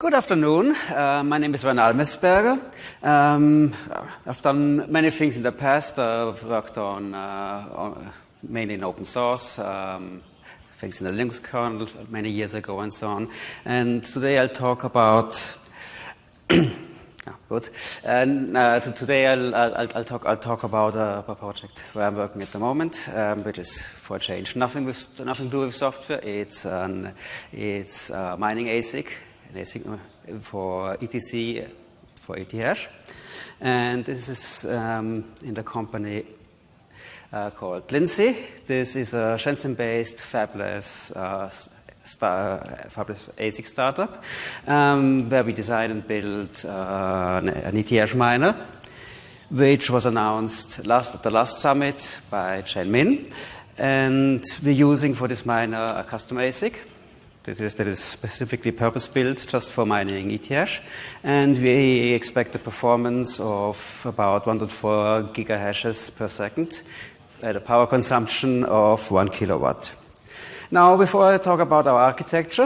Good afternoon. My name is Werner Almesberger. I've done many things in the past. I've worked on mainly in open source, things in the Linux kernel many years ago and so on. And today I'll talk about today I'll talk about a project where I'm working at the moment, which is for a change nothing to do with software. It's mining ASIC. ASIC for ETC, for ETH, and this is in the company called Lindsay. This is a Shenzhen-based fabless ASIC startup where we designed and built an ETH miner, which was announced at the last summit by Chen Min, and we're using for this miner a custom ASIC. That is specifically purpose-built just for mining ETH, and we expect a performance of about 104 gigahashes per second at a power consumption of 1 kilowatt. Now, before I talk about our architecture,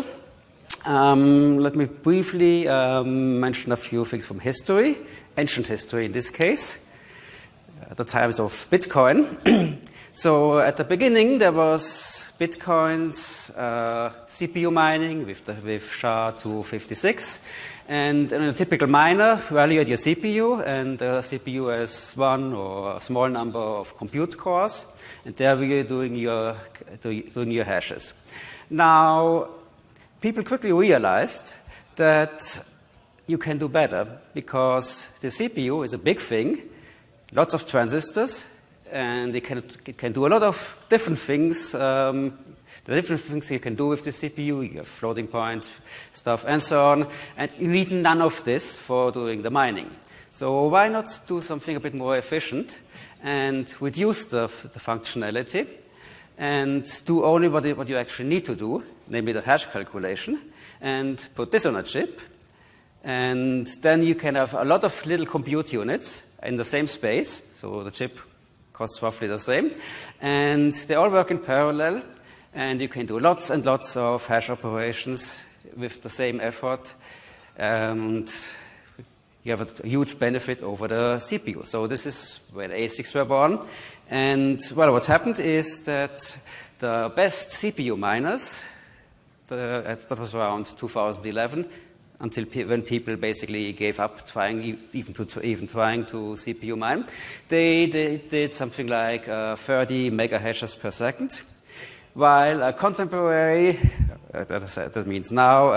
let me briefly mention a few things from history, ancient history in this case, at the times of Bitcoin. So at the beginning, there was Bitcoin's CPU mining with SHA-256. And in a typical miner, you evaluate your CPU, and the CPU has one or a small number of compute cores, and there we are doing your hashes. Now, people quickly realized that you can do better because the CPU is a big thing, lots of transistors, and it can do a lot of different things. The different things you can do with the CPU, you have floating point stuff and so on, and you need none of this for doing the mining. So why not do something a bit more efficient and reduce the functionality and do only what you actually need to do, namely the hash calculation, and put this on a chip, and then you can have a lot of little compute units in the same space, so the chip costs roughly the same, and they all work in parallel, and you can do lots and lots of hash operations with the same effort, and you have a huge benefit over the CPU. So this is where the ASICs were born, and well, what happened is that the best CPU miners, that was around 2011, until when people basically gave up trying to CPU mine. They did something like 30 megahashes per second, while a contemporary, that means now,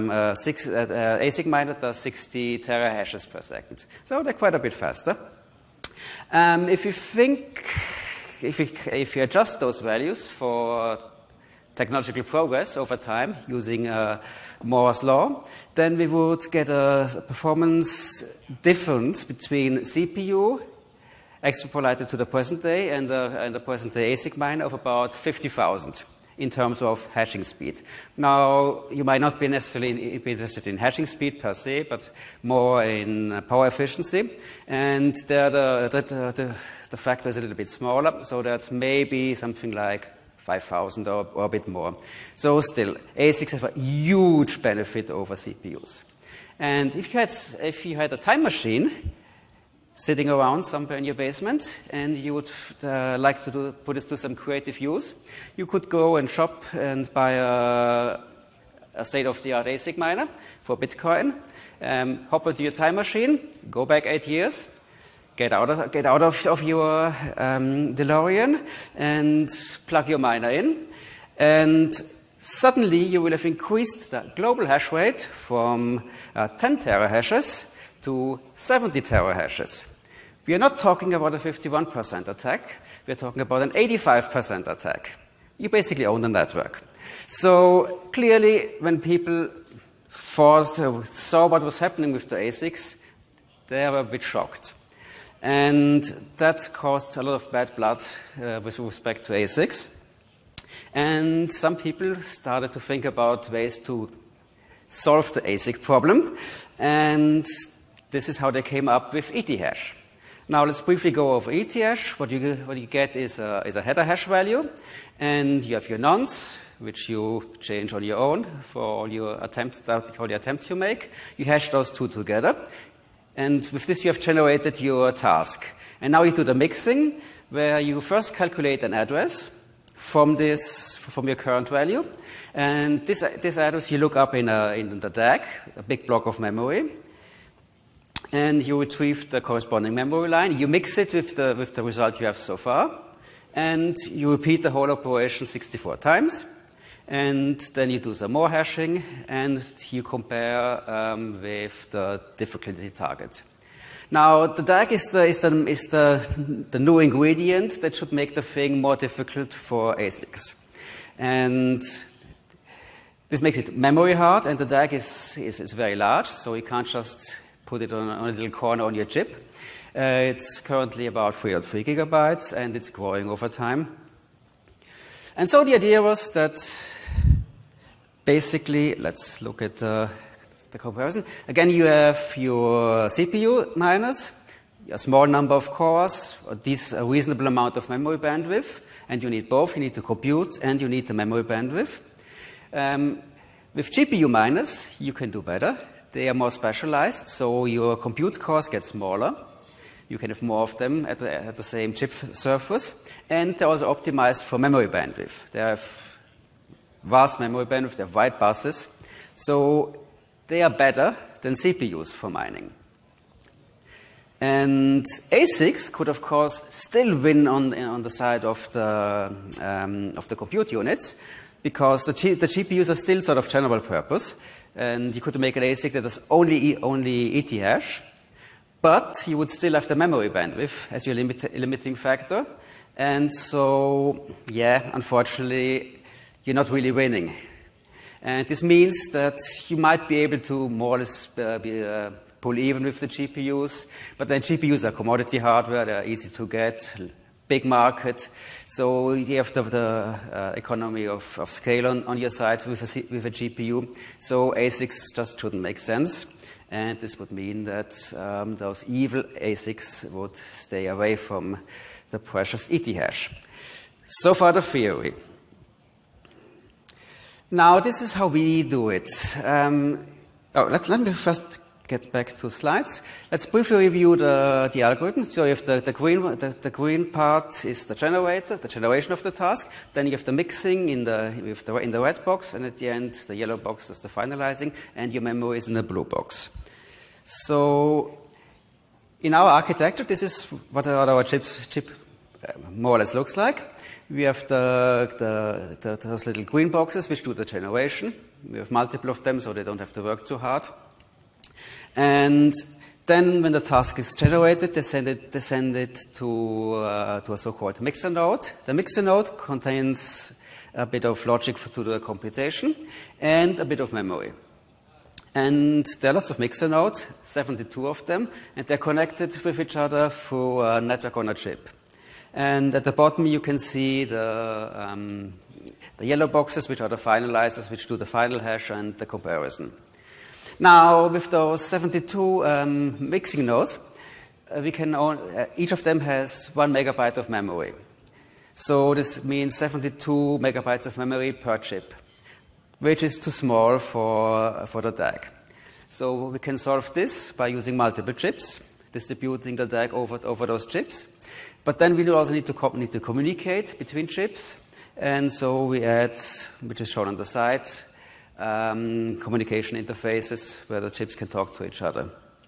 ASIC miner does 60 terahashes per second. So they're quite a bit faster. If you adjust those values for technological progress over time using Moore's law, then we would get a performance difference between CPU extrapolated to the present day and the present day ASIC miner of about 50,000 in terms of hashing speed. Now, you might not be necessarily interested in hashing speed per se, but more in power efficiency. And there the factor is a little bit smaller, so that's maybe something like 5,000 or a bit more. So still, ASICs have a huge benefit over CPUs. And if you had a time machine sitting around somewhere in your basement and you would like to put it to some creative use, you could go and shop and buy a state-of-the-art ASIC miner for Bitcoin, hop into your time machine, go back 8 years, get out of your DeLorean and plug your miner in, and suddenly you will have increased the global hash rate from 10 terahashes to 70 terahashes. We are not talking about a 51% attack. We are talking about an 85% attack. You basically own the network. So clearly, when people saw what was happening with the ASICs, they were a bit shocked. And that caused a lot of bad blood with respect to ASICs. And some people started to think about ways to solve the ASIC problem. And this is how they came up with ETH. Now let's briefly go over ETH. What you get is a header hash value, and you have your nonce, which you change on your own for all your attempts you make. You hash those two together, and with this you have generated your task. And now you do the mixing, where you first calculate an address from your current value, and this address you look up in the DAG, a big block of memory. And you retrieve the corresponding memory line. You mix it with the result you have so far, and you repeat the whole operation 64 times. And then you do some more hashing, and you compare with the difficulty target. Now, the DAG is the new ingredient that should make the thing more difficult for ASICs. And this makes it memory hard, and the DAG is very large, so you can't just put it on a little corner on your chip. It's currently about 303 gigabytes, and it's growing over time. And so the idea was that basically, let's look at the comparison. Again, you have your CPU miners, a small number of cores, a reasonable amount of memory bandwidth, and you need both. You need to compute, and you need the memory bandwidth. With GPU miners, you can do better. They are more specialized, so your compute cores get smaller. You can have more of them at the same chip surface. And they're also optimized for memory bandwidth. They have vast memory bandwidth, they have wide buses. So they are better than CPUs for mining. And ASICs could, of course, still win on the side of the compute units, because the GPUs are still sort of general purpose. And you could make an ASIC that is only ET hash, but you would still have the memory bandwidth as your limiting factor. And so, yeah, unfortunately, you're not really winning. And this means that you might be able to more or less pull even with the GPUs, but then GPUs are commodity hardware, they're easy to get, big market, so you have the economy of scale on your side with a GPU. So ASICs just shouldn't make sense, and this would mean that those evil ASICs would stay away from the precious ET hash. So far the theory. Now this is how we do it. Let me first get back to slides. Let's briefly review the algorithm. So you have the green part is the generation of the task. Then you have the mixing in the red box, and at the end the yellow box is the finalizing, and your memory is in the blue box. So in our architecture, this is what our chip more or less looks like. We have those little green boxes which do the generation. We have multiple of them, so they don't have to work too hard. And then when the task is generated, they send it to a so-called mixer node. The mixer node contains a bit of logic to the computation and a bit of memory. And there are lots of mixer nodes, 72 of them, and they're connected with each other through a network on a chip. And at the bottom you can see the yellow boxes, which are the finalizers, which do the final hash and the comparison. Now, with those 72 mixing nodes, each of them has 1 megabyte of memory. So this means 72 megabytes of memory per chip, which is too small for the DAG. So we can solve this by using multiple chips, distributing the DAG over those chips. But then we also need to communicate between chips. And so we add, which is shown on the side, communication interfaces where the chips can talk to each other.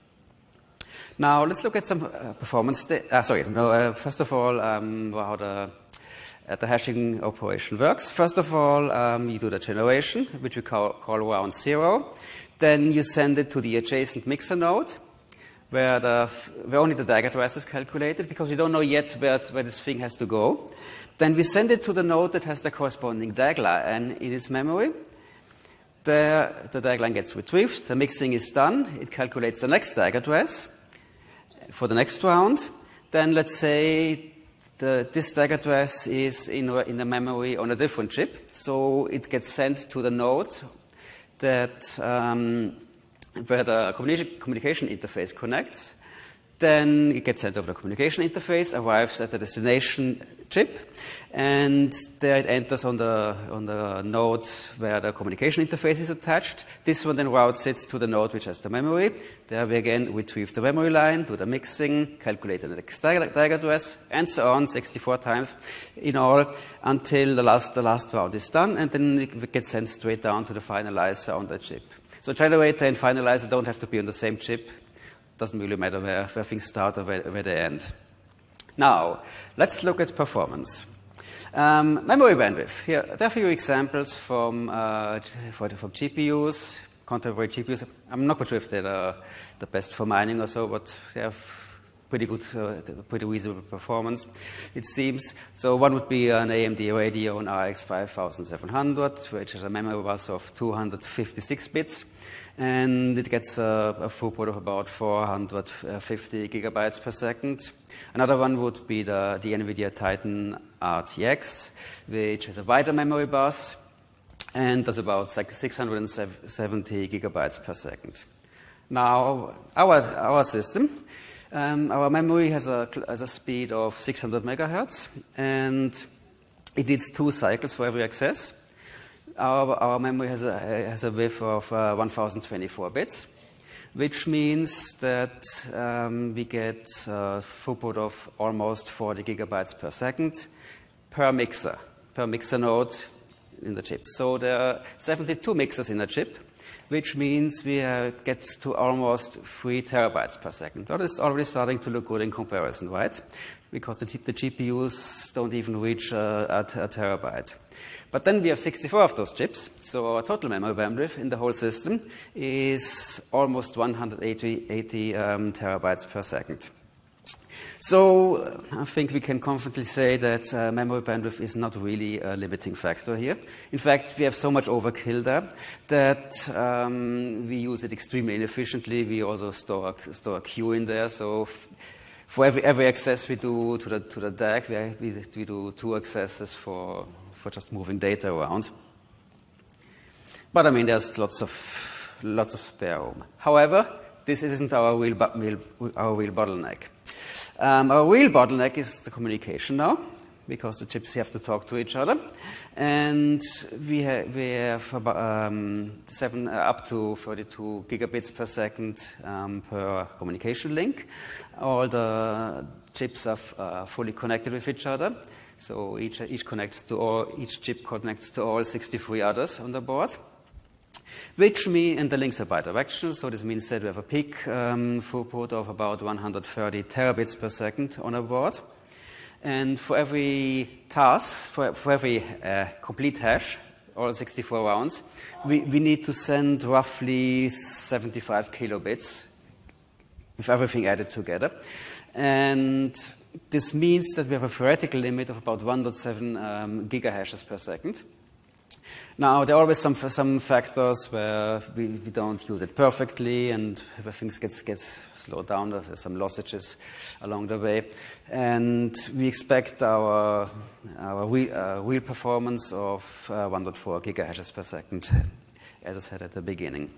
Now let's look at some performance. First of all, how the hashing operation works. First of all, you do the generation, which we call round 0. Then you send it to the adjacent mixer node, where only the DAG address is calculated, because we don't know yet where this thing has to go. Then we send it to the node that has the corresponding DAG line in its memory. There, the DAG line gets retrieved, the mixing is done, it calculates the next DAG address for the next round. Then let's say this DAG address is in the memory on a different chip, so it gets sent to the node that where the communication interface connects. Then it gets sent over the communication interface, arrives at the destination chip, and there it enters on the node where the communication interface is attached. This one then routes it to the node which has the memory. There we again retrieve the memory line, do the mixing, calculate the next tag address, and so on, 64 times in all, until the last round is done, and then it gets sent straight down to the finalizer on the chip. So generator and finalizer don't have to be on the same chip. Doesn't really matter where things start or where they end. Now, let's look at performance. Memory bandwidth. Here, there are a few examples from GPUs, contemporary GPUs. I'm not quite sure if they're the best for mining or so, but they have pretty good, pretty reasonable performance, it seems. So one would be an AMD Radeon RX 5700, which has a memory bus of 256 bits. And it gets a throughput of about 450 gigabytes per second. Another one would be the NVIDIA Titan RTX, which has a wider memory bus and does about 670 gigabytes per second. Now, our system, our memory has a speed of 600 megahertz, and it needs 2 cycles for every access. Our memory has a width of 1024 bits, which means that we get a throughput of almost 40 gigabytes per second per mixer node in the chip. So there are 72 mixers in a chip, which means we get to almost 3 terabytes per second. That is already starting to look good in comparison, right? Because the GPUs don't even reach a terabyte. But then we have 64 of those chips, so our total memory bandwidth in the whole system is almost 180 terabytes per second. So I think we can confidently say that memory bandwidth is not really a limiting factor here. In fact, we have so much overkill there that we use it extremely inefficiently. We also store a queue in there. So for every access we do to the DAC, we do 2 accesses for just moving data around. But I mean, there's lots of spare room. However, this isn't our real bottleneck. Our real bottleneck is the communication now, because the chips have to talk to each other, and we have about up to 32 gigabits per second per communication link. All the chips are fully connected with each other. So each chip connects to all 63 others on the board, and the links are bidirectional. So this means that we have a peak throughput of about 130 terabits per second on a board. And for every task, for every complete hash, all 64 rounds, we need to send roughly 75 kilobits with everything added together. And this means that we have a theoretical limit of about 1.7 gigahashes per second. Now, there are always some factors where we don't use it perfectly, and where things get slowed down. There's some lossages along the way. And we expect our real performance of 1.4 gigahashes per second, as I said at the beginning.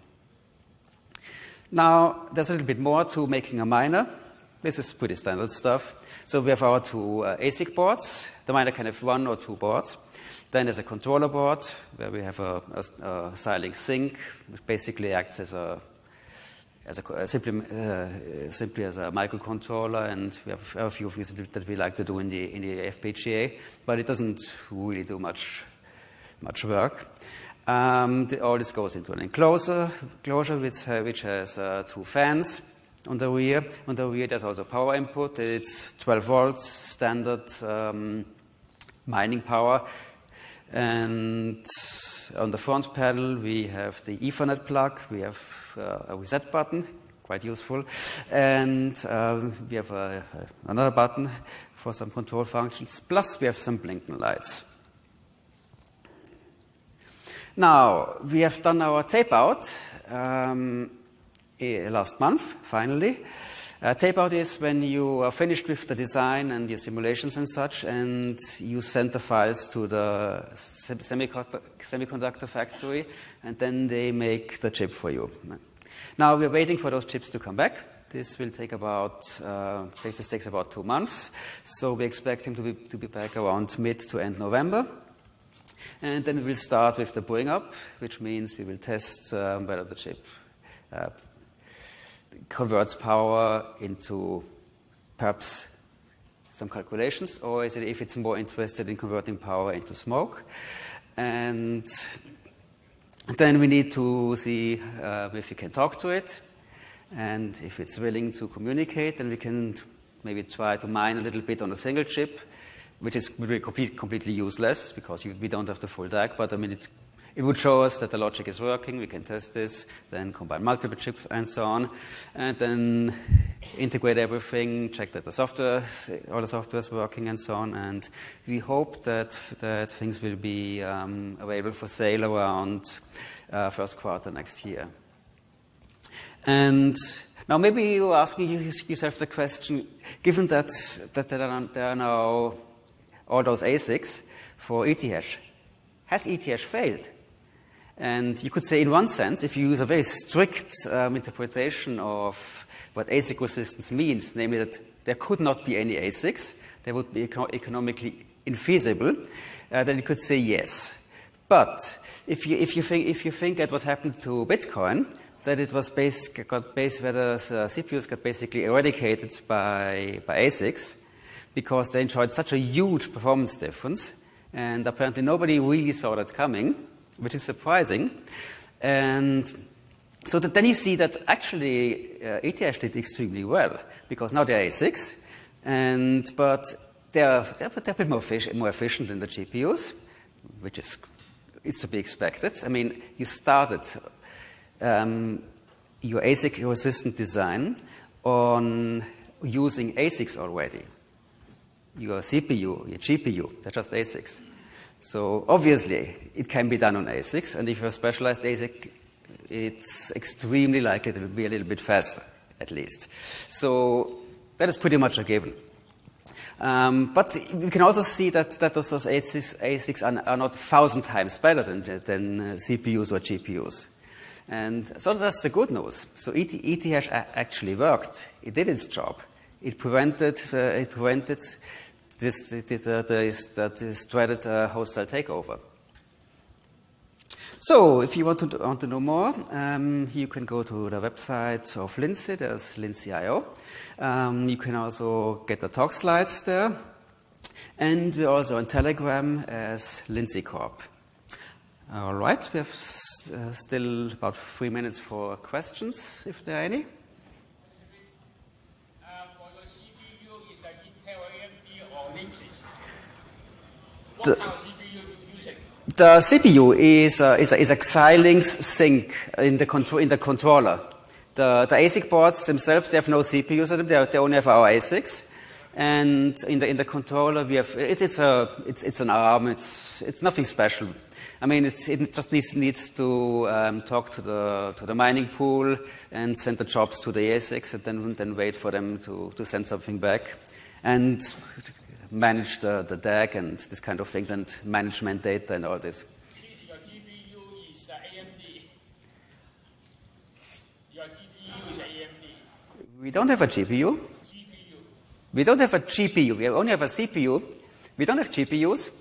Now, there's a little bit more to making a miner. This is pretty standard stuff. So we have our 2 ASIC boards. The miner can have 1 or 2 boards. Then there's a controller board where we have a Xilinx Sync, which basically acts simply as a microcontroller, and we have a few things that we like to do in the FPGA, but it doesn't really do much work. All this goes into an enclosure which has 2 fans. On the rear, there's also power input. It's 12 volts, standard mining power. And on the front panel, we have the Ethernet plug. We have a reset button, quite useful. And we have another button for some control functions. Plus, we have some blinking lights. Now, we have done our tape out last month, finally. Tape out is when you are finished with the design and your simulations and such, and you send the files to the semiconductor factory, and then they make the chip for you. Now we're waiting for those chips to come back, This will take about, this takes about 2 months. So we expect him to be back around mid to end November. And then we will start with the bring up, which means we will test whether the chip converts power into perhaps some calculations, or is it if it's more interested in converting power into smoke. And then we need to see if we can talk to it. And if it's willing to communicate, then we can maybe try to mine a little bit on a single chip, which is really completely useless because we don't have the full DAC. But I mean, it would show us that the logic is working. We can test this, then combine multiple chips and so on, and then integrate everything, check that all the software is working and so on. And we hope that things will be available for sale around first quarter next year. And now maybe you ask me yourself the question, given that there are now all those ASICs for ETH, has ETH failed? And you could say in one sense, if you use a very strict interpretation of what ASIC resistance means, namely that there could not be any ASICs, they would be economically infeasible, then you could say yes. But if you think at what happened to Bitcoin, that it was where the CPUs got basically eradicated by ASICs because they enjoyed such a huge performance difference, and apparently nobody really saw that coming, which is surprising. And so then you see that actually ETH did extremely well because now they're ASICs, but they're a bit more efficient than the GPUs, which is to be expected. I mean, you started your ASIC resistant design on using ASICs already. Your CPU, your GPU, they're just ASICs. So obviously, it can be done on ASICs, and if you're a specialized ASIC, it's extremely likely that it will be a little bit faster, at least. So that is pretty much a given. But we can also see that those ASICs are not 1,000 times better than CPUs or GPUs. And so that's the good news. So ETH actually worked. It did its job. It prevented this dreaded hostile takeover. So if you want to know more, you can go to the website of Lindsay. There's Lindsay.io. You can also get the talk slides there. And we're also on Telegram as Lindsay Corp. All right, we have still about 3 minutes for questions, if there are any. For the CPU, is it Intel, AMD, or Linksys? What kind of CPU you using? The CPU is a Xilinx Sync in the controller. The ASIC boards themselves, they have no CPUs in them. They only have our ASICs. And in the controller, we have it's an ARM. It's nothing special. I mean, it just needs to talk to the mining pool and send the jobs to the ASICs, and then wait for them to send something back, and manage the DAC and this kind of things, and management data and all this. Since your GPU is AMD, your GPU is AMD. We don't have a GPU. We don't have a GPU. We only have a CPU. We don't have GPUs.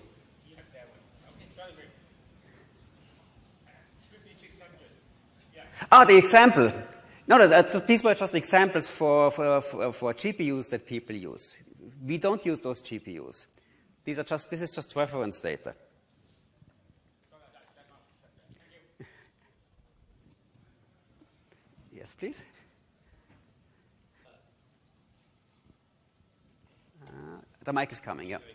The example. No, these were just examples for GPUs that people use. We don't use those GPUs. This is just reference data. Yes, please. The mic is coming, yeah.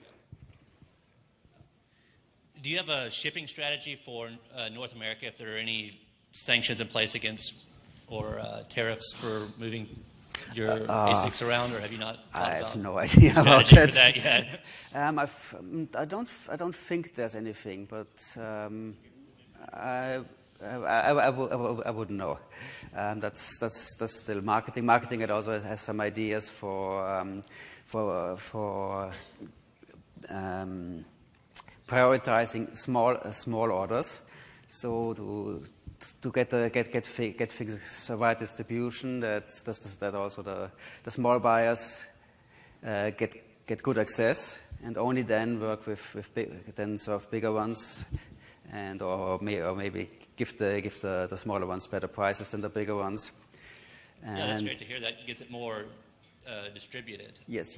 Do you have a shipping strategy for North America if there are any sanctions in place against or tariffs for moving your ASICs around, or have you not thought I about have no idea about strategy for that yet? I don't think there's anything, but I wouldn't know. That's still marketing. Marketing it also has some ideas for prioritizing small orders, so to get things wide distribution, that also the small buyers get good access, and only then work with then serve bigger ones, and or maybe give the smaller ones better prices than the bigger ones. And yeah, that's great to hear. That gets it more distributed. Yes.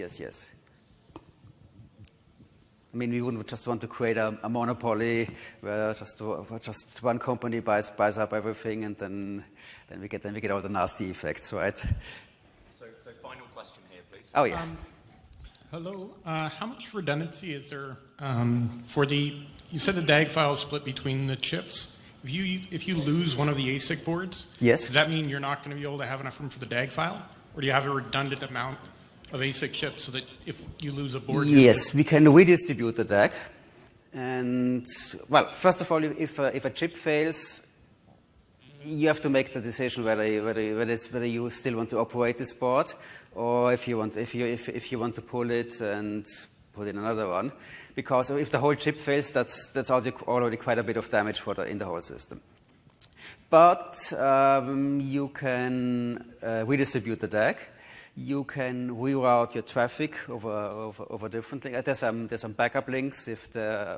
I mean, we wouldn't just want to create a monopoly where just one company buys up everything, and then we get all the nasty effects, right? So final question here, please. Oh yeah. Hello. How much redundancy is there for the? You said the DAG file is split between the chips. If you lose one of the ASIC boards, yes. Does that mean you're not going to be able to have enough room for the DAG file, or do you have a redundant amount of ASIC chips so that if you lose a board? Yes, we can redistribute the DAG. And well, first of all, if a chip fails, you have to make the decision whether you still want to operate this board, or if you want to pull it and put in another one. Because if the whole chip fails, that's already quite a bit of damage in the whole system. But you can redistribute the DAG. You can reroute your traffic over different things. There's some backup links if there's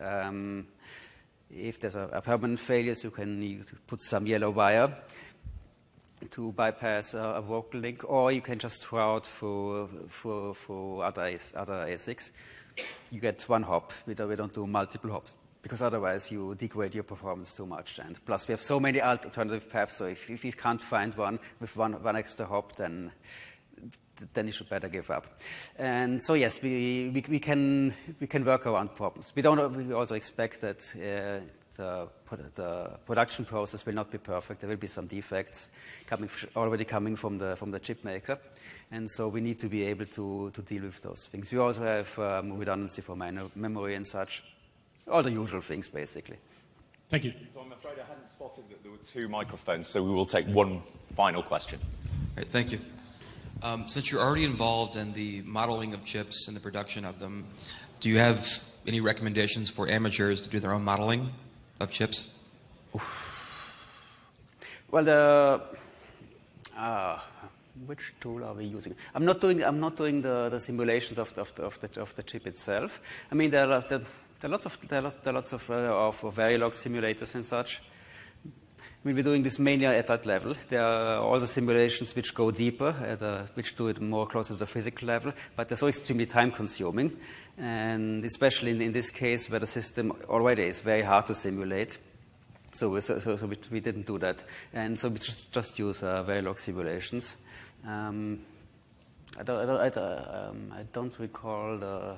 a permanent failure. So you can put some yellow wire to bypass a local link, or you can just route for other ASICs. You get one hop. We don't do multiple hops, because otherwise you degrade your performance too much. And plus, we have so many alternative paths. So if you can't find one with one extra hop, then you should better give up. And so yes, we can work around problems. We also expect that the production process will not be perfect. There will be some defects already coming from the chip maker, and so we need to be able to deal with those things. We also have redundancy for memory and such, all the usual things basically. Thank you. So I'm afraid I hadn't spotted that there were two microphones, so we will take one final question. Right, thank you. Since you're already involved in the modeling of chips and the production of them, do you have any recommendations for amateurs to do their own modeling of chips? Well, which tool are we using? I'm not doing the simulations of the chip itself. I mean, there are lots of Verilog simulators and such. I mean, we're doing this mainly at that level. There are all the simulations which go deeper, which do it more closer to the physical level, but they're so extremely time-consuming, and especially in this case where the system already is very hard to simulate. So we didn't do that, and so we just use Verilog simulations. I don't recall the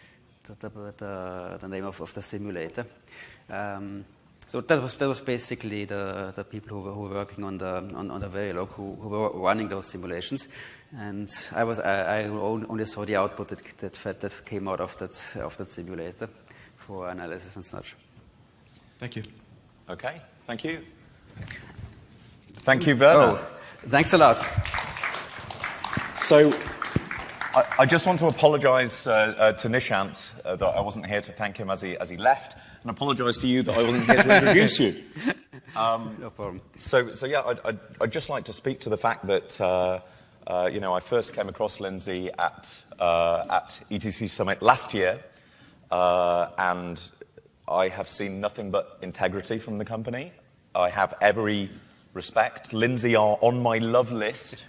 name of the simulator. So that was basically the people who were working on the Verilog who were running those simulations, and I only saw the output that came out of that simulator for analysis and such. Thank you. Okay, thank you. Thank you, Werner. Oh, thanks a lot. So I just want to apologise to Nishant that I wasn't here to thank him as he left, and apologise to you that I wasn't here to introduce you. No problem. So yeah, I'd just like to speak to the fact that I first came across Lindsay at ETC Summit last year, and I have seen nothing but integrity from the company. I have every respect. Lindsay are on my love list.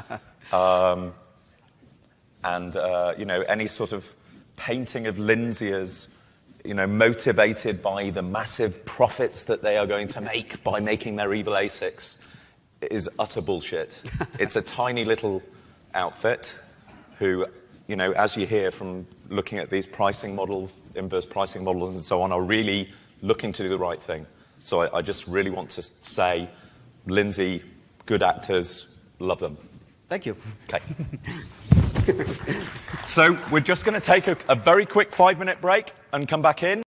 And any sort of painting of Lindsay as, motivated by the massive profits that they are going to make by making their evil ASICs is utter bullshit. It's a tiny little outfit who, as you hear from looking at these pricing models, inverse pricing models and so on, are really looking to do the right thing. So I just really want to say, Lindsay, good actors, love them. Thank you. Okay. So we're just going to take a very quick 5-minute break and come back in.